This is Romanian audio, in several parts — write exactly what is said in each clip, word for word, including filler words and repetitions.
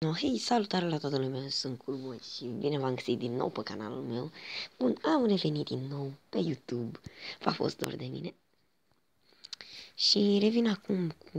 No, hei, salutare la toată lumea, sunt Curboy și bine v-am găsit din nou pe canalul meu. Bun, am revenit din nou pe YouTube, v-a fost dor de mine. Și revin acum cu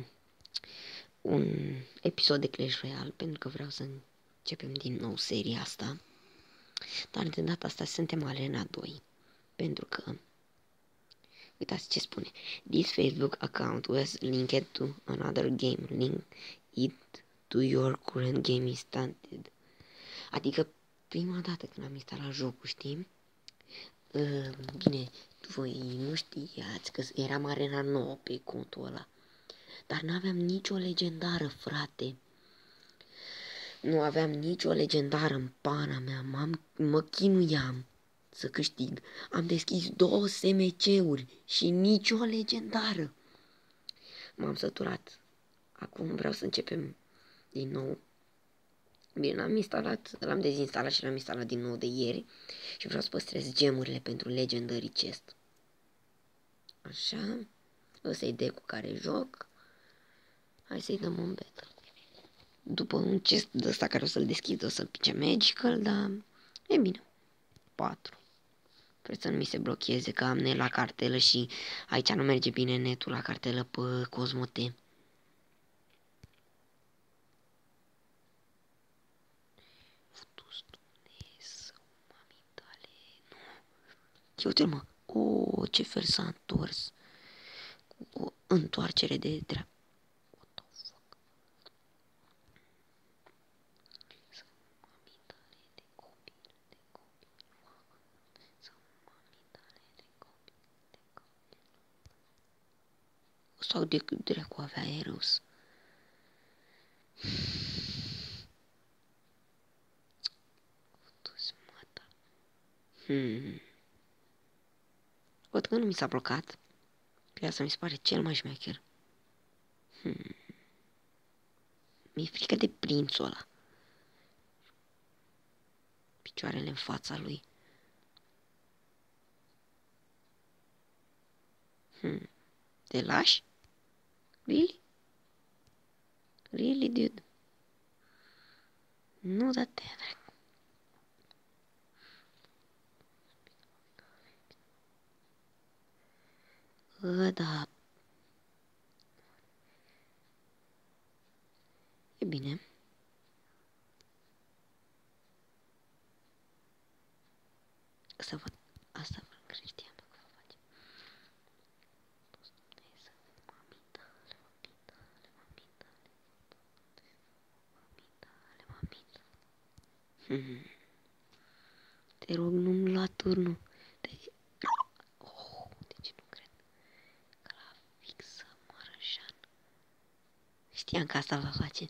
un episod de Clash Royale, pentru că vreau să începem din nou seria asta. Dar de data asta suntem Arena doi, pentru că, uitați ce spune. This Facebook account was linked to another game, link it to your current game instanted. Adică prima dată când am instalat jocul, știi? Uh, bine, voi nu știați că eram Arena nouă pe contul ăla. Dar n-aveam nicio legendară, frate. Nu aveam nicio legendară în pana mea. M-am, mă chinuiam să câștig. Am deschis două S M C-uri și nicio legendară. M-am săturat. Acum vreau să începem din nou. Bine, l-am instalat, l-am dezinstalat și l-am instalat din nou de ieri și vreau să păstrez gemurile pentru Legendary Chest. Așa, ăsta e deck cu care joc. Hai să-i dăm un battle. După un chest de ăsta care o să-l deschid, o să-l pice Magical, dar e bine. patru. Vreau să nu mi se blocheze, că am net la cartelă și aici nu merge bine netul la cartelă pe Cosmote. Ia uite mă, o, ce fel s-a întors. Cu o întoarcere de dreapta. What the fuck? Să mami tale de copil, de copil. Să mami tale de copil, de copil. Sau de cât dracu avea Eros. Tu-ți mata. Hmm. Văd că nu mi s-a blocat. Pe asta mi se pare cel mai șmecher. Hmm. Mi-e frică de prințul ăla. Picioarele în fața lui. Hmm. Te lași? Really? Really, dude? Nu, da te dracu. Ă, da. E bine. Asta văd. Asta văd că știam că vă face. Hmm. Te rog, nu-mi lua turnul. Te... Oh, deci nu cred. Că la fix să moară Jean. Știam că asta va face.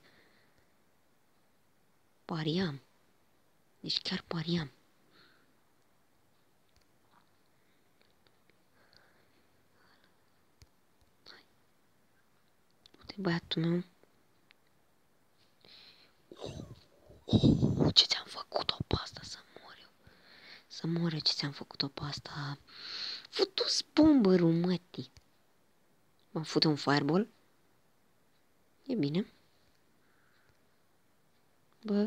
Pariam. Deci chiar pariam. Uite băiatul meu. Oh, ce ți-am făcut-o pe asta să mor eu. Să mor eu ce ți-am făcut-o pe asta. Futu-s bombărul, mătii. M-am făcut un fireball. E bine. Bă.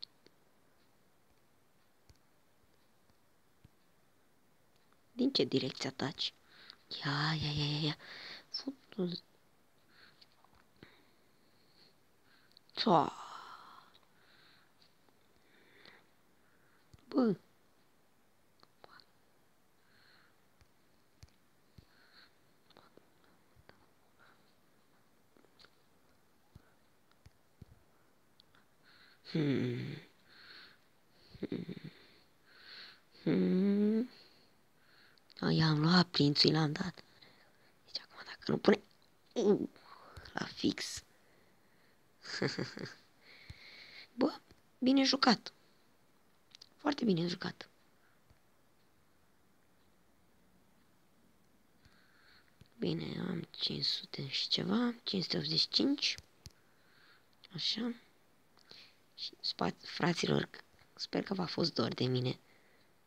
Din ce direcție ataci? Ia, ia, ia, ia, ia. Futu-s. Țoa. Bă. Hmm. Hmm. Hmm. I-am luat prințul, l-am dat. Deci acum dacă nu pune... Uh, la fix. Bă, bine jucat. Foarte bine jucat. Bine, am cinci sute și ceva, cinci sute optzeci și cinci. Așa. Și fraților, sper că v-a fost dor de mine.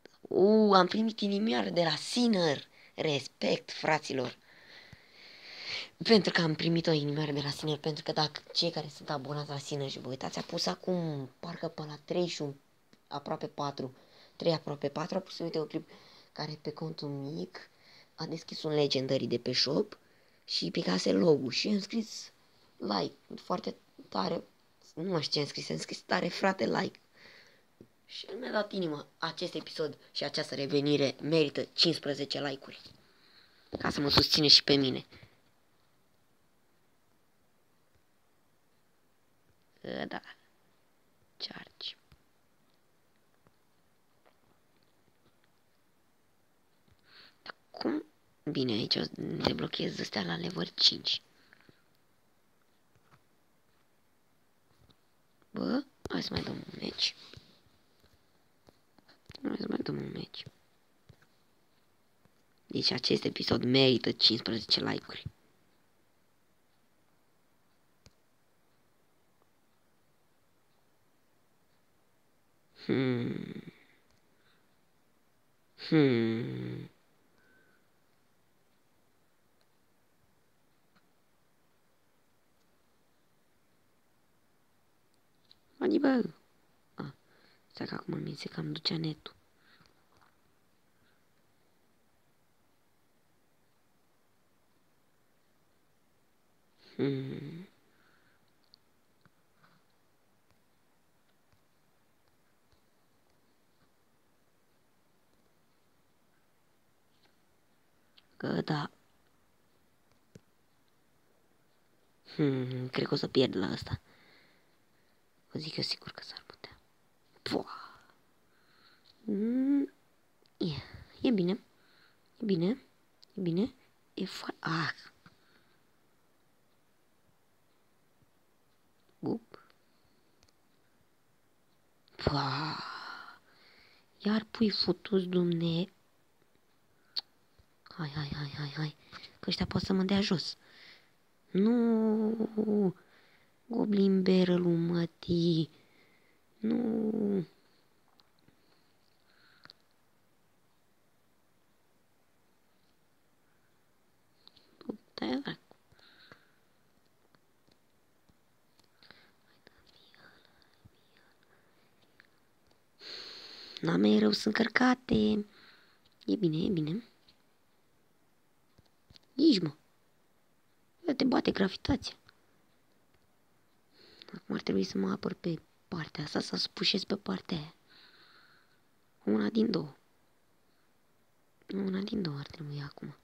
Uuu, am primit inimioară de la Sinner. Respect, fraților. Pentru că am primit o inimioară de la Sinner, pentru că dacă cei care sunt abonați la Sinner și vă uitați, a pus acum, parcă pe la trei și un, aproape patru, trei aproape patru, a pus un videoclip care pe contul mic a deschis un Legendary de pe shop și picase logo și am scris like, foarte tare, nu mai știu ce am scris, am scris tare frate like. Și mi-a dat inimă, acest episod și această revenire merită cincisprezece like-uri. Ca să mă susține și pe mine. Da. Charge. Dar cum? Bine, aici o deblochez astea la level cinci. Bă, hai să mai dăm un match. Hai să mai dăm un match. Deci acest episod merită cincisprezece like-uri. Hmm. Hmm. Adi bă. Ah, stai că acum mi se cam ducea netul. Hmm. Că da. Hmm, cred că o să pierd la asta. O zic eu sigur că s-ar putea. Pua. Mm, e, e bine. E bine. E bine. E foarte... Ah. Up. Pua. Iar pui futus, dumne. Hai, hai, hai, hai, hai. Că ăștia pot să mă dea jos. Nu. Goblin barrel-ul, mătii. Nu. Da, da. N-am mai rău, sunt cărcate. E bine, e bine. Nici, mă. Te bate gravitația. Acum ar trebui să mă apăr pe partea asta, să spușesc pe partea aia. Una din două. Una din două ar trebui acum.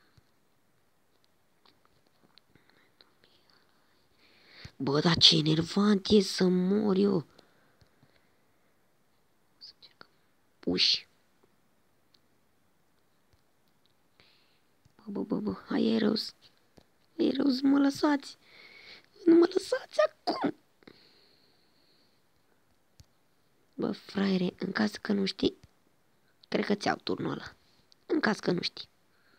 Bă, dar ce enervant e să mor eu. Să încercăm. Puși. Bă, bă, bă, bă, hai Eros. Eros, mă lăsați. Nu mă lăsați acum. Bă, fraiere, în caz că nu știi, cred că ți-au turnul ăla. În caz că nu știi.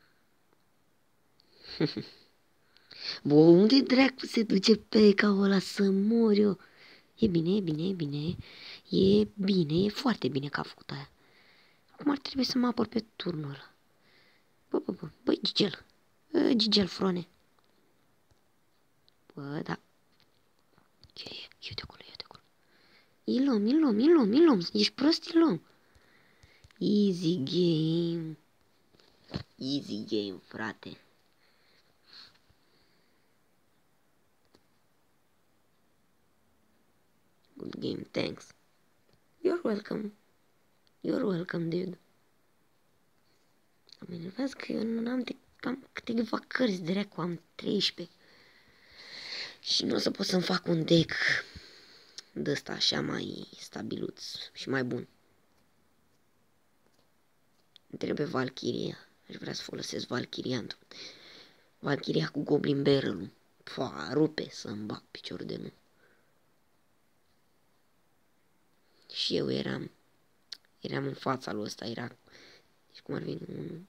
Bă, unde dracu se duce pe caul ăla să mor eu? E bine, e bine, e bine. E bine, e foarte bine că a făcut aia. Acum ar trebui să mă apăr pe turnul ăla. Bă, bă, bă, băi, Gigel. Gigel, frone. Bă, da. Ce e? Eu de acolo, eu de acolo. Îl luăm, îl luăm, îl luăm, îl luăm. Ești prost, îl luăm. Easy game. Easy game, frate. Good game, thanks. You're welcome. You're welcome, dude. Am enervat că eu nu am de cam câteva cărți de recu, am treisprezece. Și nu o să pot să-mi fac un deck de ăsta așa mai stabiluț și mai bun. Îmi trebuie Valkyria. Aș vrea să folosesc Valkyria într-un. Valkyria cu Goblin Barrel-ul. Pua, rupe să-mi bag piciorul de nu. Și eu eram, eram în fața lui ăsta, era, deci cum ar veni unul.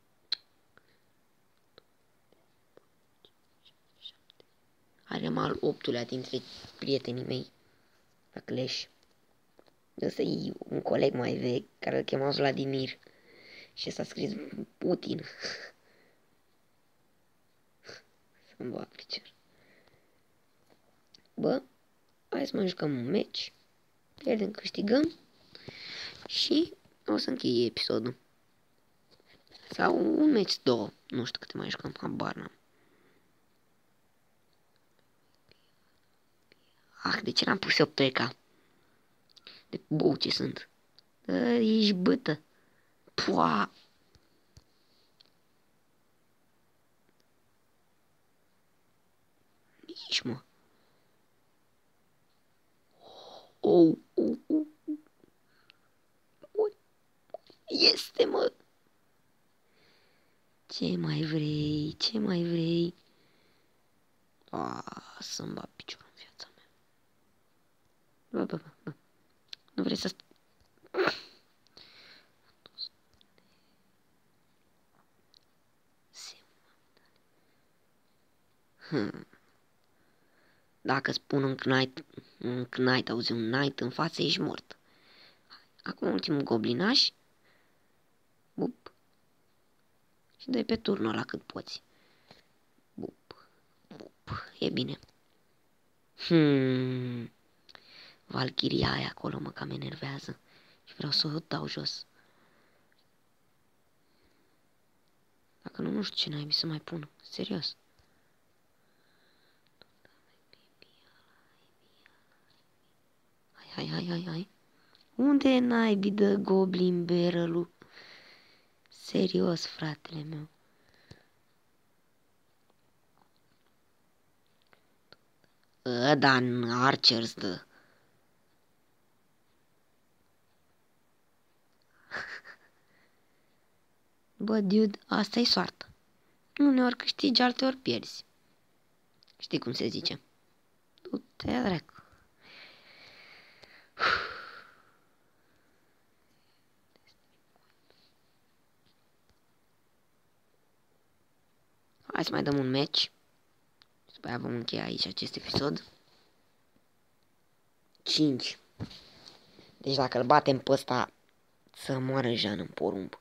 Eram al optulea dintre prietenii mei la Clash. Ăsta e un coleg mai vechi care îl chema Vladimir și s-a scris Putin. Să-mi bag picior. Bă, hai să mai jucăm un meci. Pierdem, câștigăm. Și o să închei episodul. Sau un meci, două. Nu știu câte mai jucăm, habar n-am. Ah, de ce n-am pus eu pleca? De bou ce sunt. Dă, ești bâtă. Pua! Nici, mă. Oh, oh, oh. Este, mă. Ce mai vrei? Ce mai vrei? Ah, să-mi bag piciorul în viața mea. Bă, bă, bă, bă. Nu vrei să... Hmm. Dacă spun un knight, un knight, auzi, un knight în față, ești mort. Acum ultimul goblinaș. Bup. Și dai pe turnul ăla cât poți. Bup. Bup. E bine. Hmm. Valchiria aia acolo mă cam enervează. Și vreau să o dau jos. Dacă nu, nu știu ce naibii să mai pun. Serios. Hai, hai, hai, hai, hai. Unde e naibii de goblin barrel-ul? Serios, fratele meu. Ăda în Archers dă. Bă, dude, asta e soartă. Uneori câștigi, alteori pierzi. Știi cum se zice? Du-te, dracu. Hai să mai dăm un match. După aia vom încheia aici acest episod. cinci. Deci dacă îl batem pe ăsta, să moară Jean în porumb.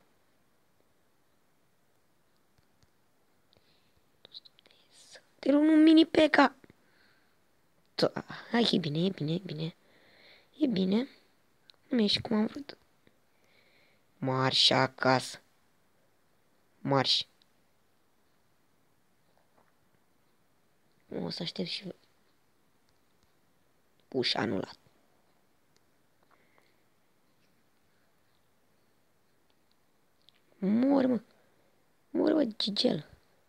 Te rog, un mini peca. Hai, e bine, e bine, e bine. E bine. Nu mi-e și cum am vrut. Marș acasă. Marș. O să aștept și... Ușa anulat. Mor, mă. Mor, mă, Gigel.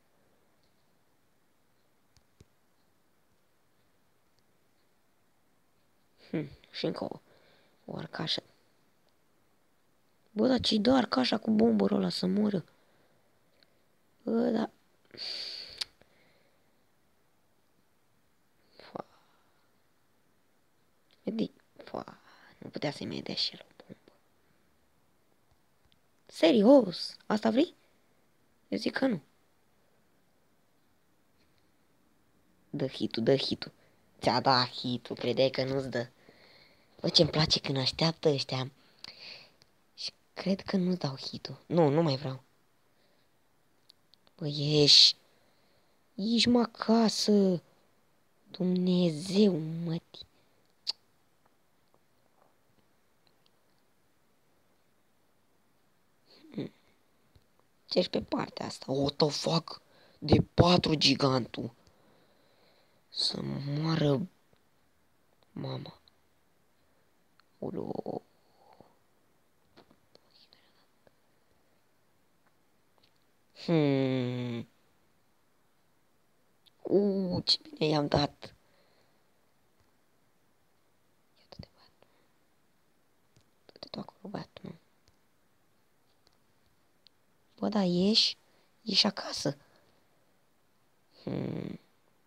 Hm, și încă o, o arcașă. Bă, dar ce-i dă arcașa cu bomborul ăla să moră? Bă, da... Fa... Edi... Fa... Nu putea să-i mai dea și el o bombă. Serios? Asta vrei? Eu zic că nu. Dă hitul, dă hitul. Ți-a dat hitul, credeai că nu-ți dă. Bă, ce-mi place când așteaptă ăștia. Și cred că nu-ți dau hitul. Nu, nu mai vreau. Bă, ieși. Ieși mă acasă. Dumnezeu, mătii. Ce-și pe partea asta? What the fuck? De patru gigantul. Să moară mama. Ulu. Hmm. Uuu, ce bine i-am dat. Ia du-te, batu. Du-te tu acolo, batu, mă. Bă, da, ieși. Ieși acasă. Hmm.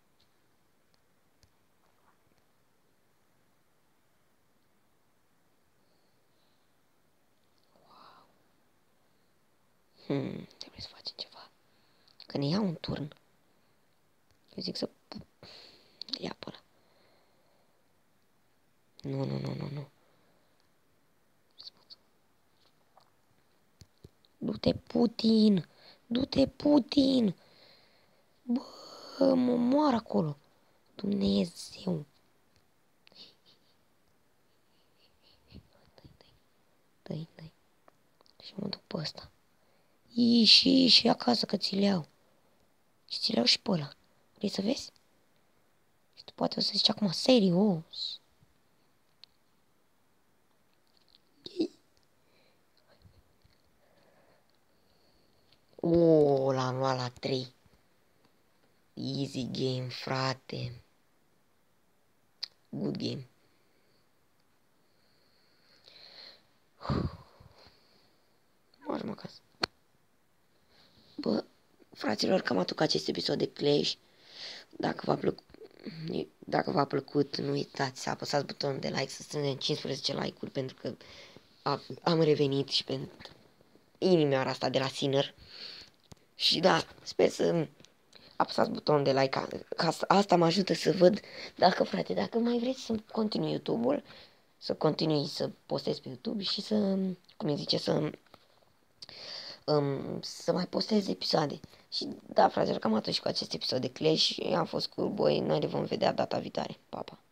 Hmm. Trebuie să facem ceva. Că ne ia un turn. Eu zic să... Ia pe ăla. Nu, nu, nu, nu, nu. Du-te, Putin! Du-te, Putin! Bă, că mă moară acolo. Dumnezeu. Dă-i, dă-i. Și mă duc pe ăsta. Ii, și, și acasă că ți le iau. Și ți le iau și pe ăla. Vrei să vezi? Și tu poate o să zici acum, serios. O, l-am luat la trei. Easy game, frate. Good game. Mă mă acasă. Bă, fraților, cam atât acest episod de Clash. Dacă v-a plăcut, dacă v-a plăcut, nu uitați să apăsați butonul de like, să strângem cincisprezece like-uri, pentru că am revenit și pentru inimioara asta de la Sinner. Și da, sper să apăsați butonul de like, ca asta mă ajută să văd dacă, frate, dacă mai vreți să continui YouTube-ul, să continui să postez pe YouTube și să, cum îi zice, să um, să mai postez episoade. Și da, frate, cam atât și cu acest episod de Clash. Am fost Coolboy, noi ne vom vedea data viitoare. Pa, pa!